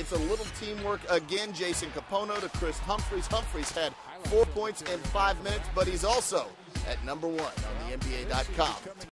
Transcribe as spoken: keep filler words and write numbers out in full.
It's a little teamwork again. Jason Capono to Chris Humphries. Humphries had four points in five minutes, but he's also at number one on the N B A dot com.